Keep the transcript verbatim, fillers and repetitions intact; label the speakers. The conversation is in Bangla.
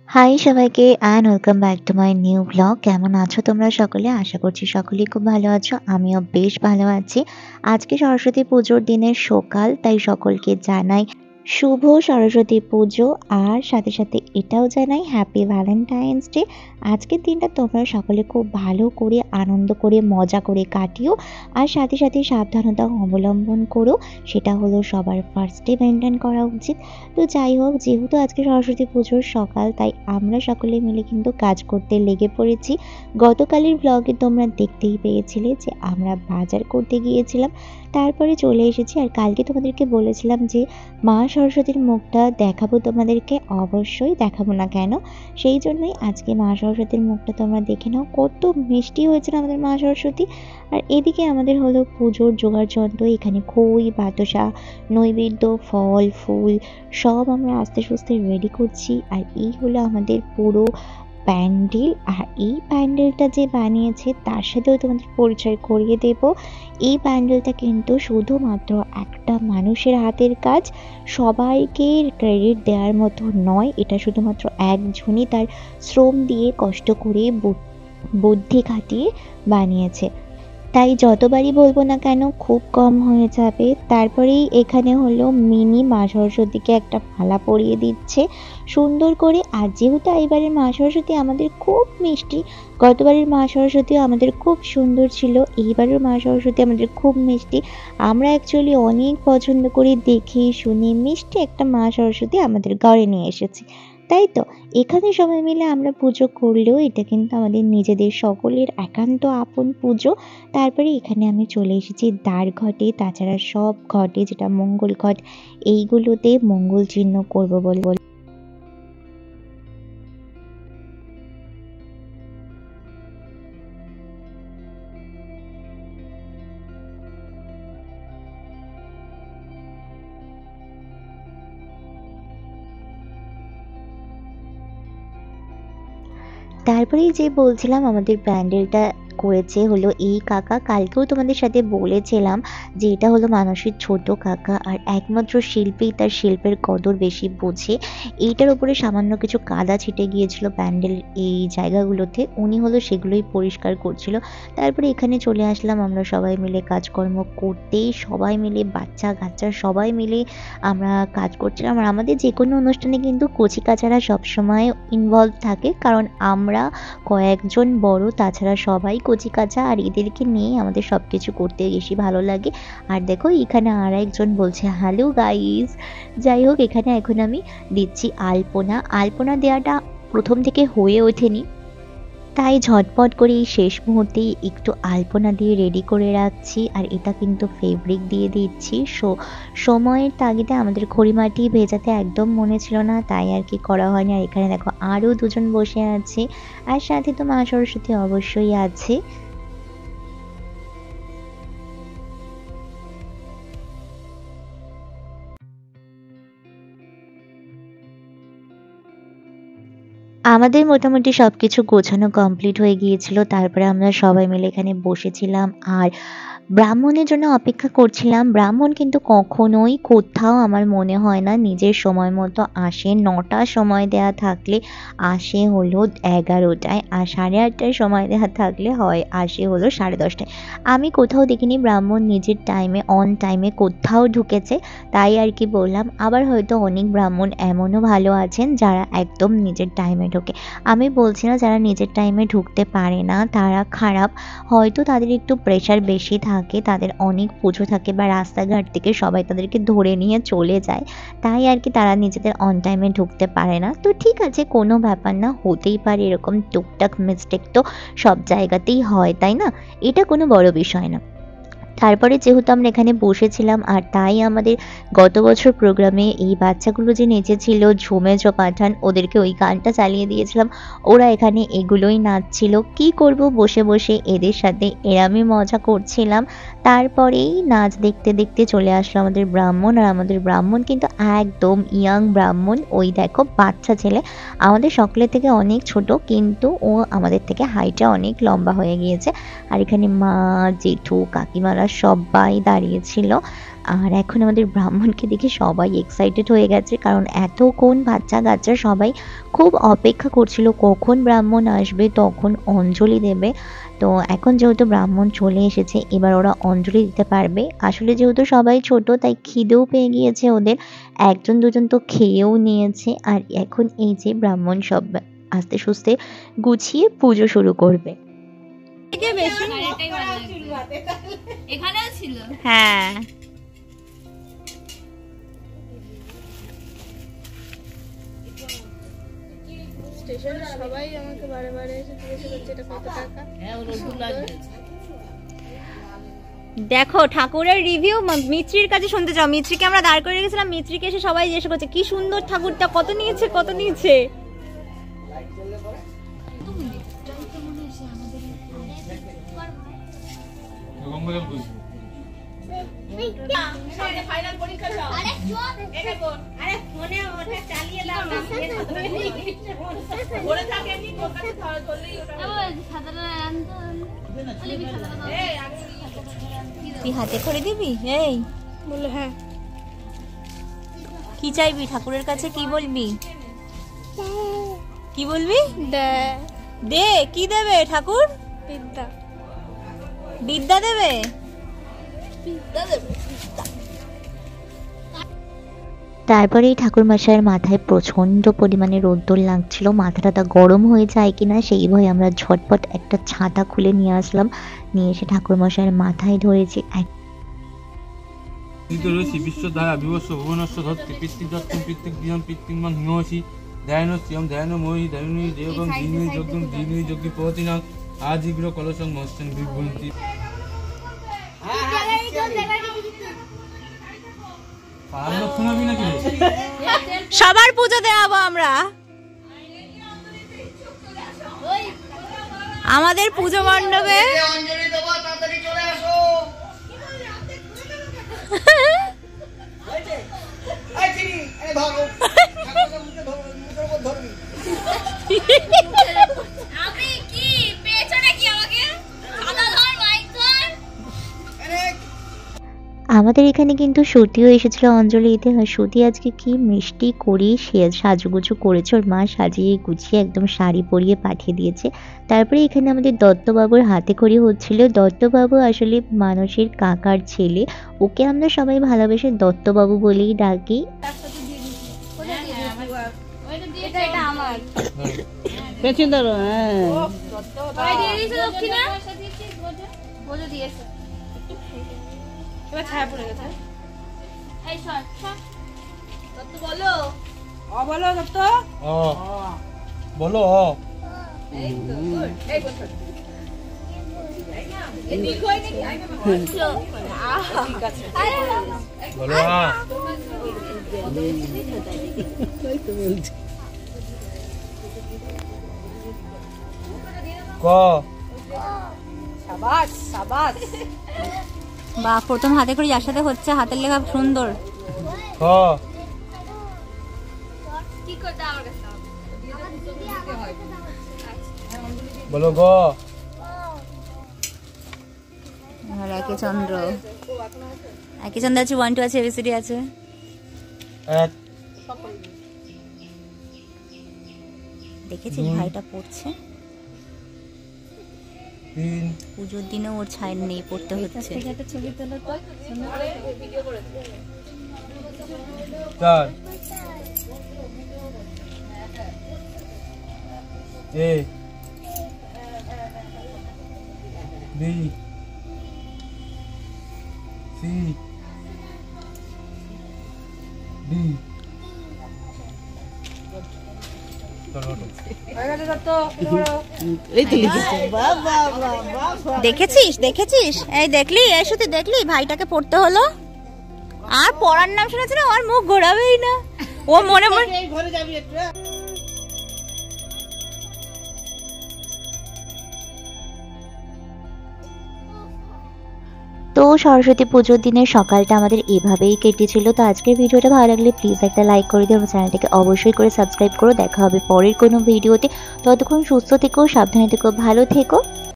Speaker 1: হাই সবাইকে and welcome back to my new blog. কেমন আছো তোমরা সকলে? আশা করছি সকলেই খুব ভালো আছো। আমিও বেশ ভালো আছি। আজকে সরস্বতী পুজোর দিনের সকাল, তাই সকলকে জানাই শুভ সরস্বতী পুজো। আর সাথে সাথে এটাও জানাই হ্যাপি ভ্যালেন্টাইন্স ডে। আজকের দিনটা তোমরা সকলে খুব ভালো করে আনন্দ করে মজা করে কাটিও। আর সাথে সাথে সাবধানতা অবলম্বন করো, সেটা হলো সবার ফার্স্টে মেনটেন করা উচিত। তো যাই হোক, যেহেতু আজকে সরস্বতী পুজোর সকাল, তাই আমরা সকলে মিলে কিন্তু কাজ করতে লেগে পড়েছি। গতকালের ব্লগে তোমরা দেখতেই পেয়েছিলে যে আমরা বাজার করতে গিয়েছিলাম, তারপরে চলে এসেছি। আর কালকে তোমাদেরকে বলেছিলাম যে মা সরস্বতীর মুখটা দেখাবো তোমাদেরকে, অবশ্যই দেখাবো না কেন। সেই জন্যই আজকে মা সরস্বতীর মুখটা তোমরা দেখে নাও। কত মিষ্টি হয়েছিল আমাদের মা সরস্বতী। আর এদিকে আমাদের হলো পুজোর জোগাড় যন্ত্র, এখানে খই, বাতাসা, নৈবেদ্য, ফল ফুল সব আমরা আস্তে সুস্তে রেডি করছি। আর এই হলো আমাদের পুরো প্যান্ডেল। আর এই প্যান্ডেলটা যে বানিয়েছে তার সাথেও তোমাদের পরিচয় করিয়ে দেব। এই প্যান্ডেলটা কিন্তু শুধুমাত্র একটা মানুষের হাতের কাজ, সবাইকে ক্রেডিট দেওয়ার মতো নয়। এটা শুধুমাত্র একজনই তার শ্রম দিয়ে কষ্ট করে বুদ্ধি খাটিয়ে বানিয়েছে। তাই যতবারই বলবো না কেন খুব কম হয়ে যাবে। তারপরেই এখানে হলো মিনি মা সরস্বতীকে একটা মালা পরিয়ে দিচ্ছে সুন্দর করে। আর যেহেতু এবারের মা সরস্বতী আমাদের খুব মিষ্টি, গতবারের মা সরস্বতীও আমাদের খুব সুন্দর ছিল, এইবারের মা সরস্বতী আমাদের খুব মিষ্টি। আমরা অ্যাকচুয়ালি অনেক পছন্দ করে দেখে শুনে মিষ্টি একটা মা সরস্বতী আমাদের ঘরে নিয়ে এসেছি, তাই তো। এখানে সবাই মিলে আমরা পুজো করলেও এটা কিন্তু আমাদের নিজেদের সকলের একান্ত আপন পুজো। তারপরে এখানে আমি চলে এসেছি দ্বার ঘটে, তাছাড়া সব ঘটে যেটা মঙ্গল ঘট, এইগুলোতে মঙ্গল চিহ্ন করবো বলে বলে তারপরেই যে বলছিলাম আমাদের প্যান্ডেলটা করেছে হলো এই কাকা। কালকেও তোমাদের সাথে বলেছিলাম যে এটা হলো মানুষের ছোট কাকা, আর একমাত্র শিল্পী তার শিল্পের কদর বেশি বোঝে। এইটার উপরে সামান্য কিছু কাদা ছিটে গিয়েছিল প্যান্ডেল এই জায়গাগুলোতে, উনি হলো সেগুলোই পরিষ্কার করছিল। তারপরে এখানে চলে আসলাম আমরা সবাই মিলে কাজকর্ম করতে, সবাই মিলে বাচ্চা কাচ্চা সবাই মিলে আমরা কাজ করছিলাম। আর আমাদের যে কোনো অনুষ্ঠানে কিন্তু কচি কাচারা সবসময় ইনভলভ থাকে, কারণ আমরা কয়েকজন বড়, তাছাড়া সবাই কচি কাঁচা, আর এদেরকে নিয়ে আমাদের সব কিছু করতে বেশি ভালো লাগে। আর দেখো এখানে আর একজন বলছে হ্যালো গাইস। যাই হোক, এখানে এখন আমি দিচ্ছি আলপনা। আলপনা দেওয়াটা প্রথম থেকে হয়ে ওঠেনি, তাই ঝটপট করে এই শেষ মুহূর্তেই একটু আলপনা দিয়ে রেডি করে রাখছি। আর এটা কিন্তু ফেব্রিক দিয়ে দিচ্ছি। সো সময়ের তাগিদে আমাদের খড়িমাটি ভেজাতে একদম মনে ছিল না, তাই আর কি করা হয়নি। আর এখানে দেখো আরও দুজন বসে আছে, আর সাথে তো মা সরস্বতী অবশ্যই আছে। আমাদের মোটামুটি সবকিছু গোছানো কমপ্লিট হয়ে গিয়েছিল। তারপরে আমরা সবাই মিলে এখানে বসেছিলাম আর ব্রাহ্মণের জন্য অপেক্ষা করছিলাম। ব্রাহ্মণ কিন্তু কখনোই কোথাও আমার মনে হয় না নিজের সময় মতো আসে। নটার সময় দেওয়া থাকলে আসে হলো এগারোটায়, আর সাড়ে আটটায় সময় দেওয়া থাকলে হয় আসে হলো সাড়ে দশটায়। আমি কোথাও দেখিনি ব্রাহ্মণ নিজের টাইমে অন টাইমে কোথাও ঢুকেছে, তাই আর কি বললাম। আবার হয়তো অনেক ব্রাহ্মণ এমনও ভালো আছেন যারা একদম নিজের টাইমে ঢোকে। আমি বলছি না যারা নিজের টাইমে ঢুকতে পারে না তারা খারাপ, হয়তো তাদের একটু প্রেশার বেশি থাকে, তাদের অনেক পুজো থাকে বা রাস্তাঘাট থেকে সবাই তাদেরকে ধরে নিয়ে চলে যায়, তাই আর কি তারা নিজেদের অন টাইমে ঢুকতে পারে না। তো ঠিক আছে, কোনো ব্যাপার না, হতেই পারে এরকম টুকটাক মিস্টেক, তো সব জায়গাতেই হয়, তাই না? এটা কোনো বড় বিষয় না। তারপরে যেহেতু আমরা এখানে বসেছিলাম, আর তাই আমাদের গত বছর প্রোগ্রামে এই বাচ্চাগুলো যে নেচেছিল ঝুমেছ পাঠান, ওদেরকে ওই গানটা চালিয়ে দিয়েছিলাম। ওরা এখানে এগুলোই নাচছিল। কি করব, বসে বসে এদের সাথে এরামই মজা করছিলাম। তারপরেই নাচ দেখতে দেখতে চলে আসলো আমাদের ব্রাহ্মণ। আর আমাদের ব্রাহ্মণ কিন্তু একদম ইয়াং ব্রাহ্মণ। ওই দেখো বাচ্চা ছেলে, আমাদের সকলের থেকে অনেক ছোট, কিন্তু ও আমাদের থেকে হাইটটা অনেক লম্বা হয়ে গিয়েছে। আর এখানে মা, জেঠু, কাকিমারা সবাই দাঁড়িয়েছিল। আর এখন আমাদের ব্রাহ্মণকে দেখে সবাই এক্সাইটেড হয়ে গেছে, কারণ এতক্ষণ বাচ্চা কাচ্চা সবাই খুব অপেক্ষা করছিল কখন ব্রাহ্মণ আসবে, তখন অঞ্জলি দেবে। তো এখন যেহেতু ব্রাহ্মণ চলে এসেছে, এবার ওরা অঞ্জলি দিতে পারবে। আসলে যেহেতু সবাই ছোট, তাই খিদেও পেয়ে গিয়েছে ওদের, একজন দুজন তো খেয়েও নিয়েছে। আর এখন এই যে ব্রাহ্মণ সব আস্তে সুস্তে গুছিয়ে পুজো শুরু করবে। হ্যাঁ,
Speaker 2: সবাই আমাকে বারে বারে এসে জিজ্ঞাসা করছে এটা কত টাকা।
Speaker 3: দেখো ঠাকুরের রিভিউ মিত্রির কাছে শুনতে চাও। মিত্রিকে আমরা দাঁড় করে রেখেছিলাম, মিত্রিকে এসে সবাই জিজ্ঞাসা করছে কি সুন্দর ঠাকুরটা, কত নিয়েছে কত নিয়েছে। তুই হাতে করে দিবি? এই
Speaker 2: বললো হ্যাঁ।
Speaker 3: কি চাইবি ঠাকুরের কাছে, কি বলবি, কি বলবি?
Speaker 2: দে
Speaker 3: দে। কি দেবে ঠাকুর?
Speaker 2: বিদ্যা।
Speaker 3: বিদ্যা দেবে?
Speaker 2: বিদ্যা দেবে।
Speaker 1: তারপরে ঠাকুর মশাইয়ের মাথায় প্রচন্ড পরিমাণে রোদ্দুর লাগছিল, মাথাটা গরম হয়ে যায় কিনা সেই ভয়ে আমরা ঝটপট একটা ছাতা খুলে নিয়ে আসলাম, নিয়ে এসে ঠাকুর মশাইয়ের মাথায় ধরেছি।
Speaker 4: বিশ্বধারা বিবস্ব ভুবনস্ব ধত্তে পিতৃদত্তম পিতৃগৃহম পিতৃমান হিংসি দয়ানস্যম দয়ানময়ী দয়ানুই দেবং দীনুই যজ্ঞং দীনুই যজ্ঞি প্রতিনাং আজীগ্র কলসং মস্যং বিভ্রন্তি।
Speaker 3: সবার পুজো দেওয়াবো আমরা, আমাদের পুজো মণ্ডপে।
Speaker 1: আমাদের এখানে কিন্তু শ্রুতিও এসেছিল অঞ্জলি দিতে। হয় শ্রুতি আজকে কি মিষ্টি করি সে সাজুগুজু করেছে, ওর মা সাজিয়ে গুছিয়ে একদম শাড়ি পরিয়ে পাঠিয়ে দিয়েছে। তারপরে এখানে আমাদের দত্তবাবুর হাতে খড়ি হচ্ছিল। দত্তবাবু আসলে মানুষের কাকার ছেলে, ওকে আমরা সবাই ভালোবেসে দত্তবাবু বলেই ডাকি।
Speaker 2: ছায়া পড়ে গেছে। এই সর সর দত্ত বলো, অ বলো দত্ত,
Speaker 4: অ বলো, অ
Speaker 2: এই তো গুড। এই বল এই ঠিক হয় নাকি? আই না ঠিক আছে
Speaker 4: বলো, আ
Speaker 5: তাই তো বলছি।
Speaker 4: ক
Speaker 2: শাবাশ শাবাশ।
Speaker 3: বা প্রথম হাতে করে যার সাথে হচ্ছে হাতের লেখা সুন্দর।
Speaker 4: খ
Speaker 2: কি করতে আমার কাছে
Speaker 4: বলো, গ
Speaker 3: আর একে চন্দ্র, একে চন্দ্র আছে, ওয়ান টু আছে, এবিসিডি আছে।
Speaker 4: এক
Speaker 3: দেখেছিস ভাইটা পড়ছে,
Speaker 4: তিন
Speaker 3: পুজোর দিনে ওর ছাই নেই, পড়তে হচ্ছে।
Speaker 2: ছবি তোলা তো ভিডিও করে
Speaker 4: চার এ বি সি ডি।
Speaker 3: দেখেছিস দেখেছিস এই দেখলি, এই শুধু দেখলি ভাইটাকে পড়তে হলো। আর পড়ার নাম শুনেছি না, আমার মুখ ঘোরাবেই না, ও মনে মনে
Speaker 5: ঘরে যাবি একটু।
Speaker 1: তো সরস্বতী পুজোর দিনের সকালটা আমাদের এভাবেই কেটেছিল। তো আজকের ভিডিওটা ভালো লাগলে প্লিজ একটা লাইক করে দিও, চ্যানেলটাকে অবশ্যই করে সাবস্ক্রাইব করো। দেখা হবে পরের কোনো ভিডিওতে, ততক্ষণ সুস্থ থেকো, সাবধানে থেকো, ভালো থেকো।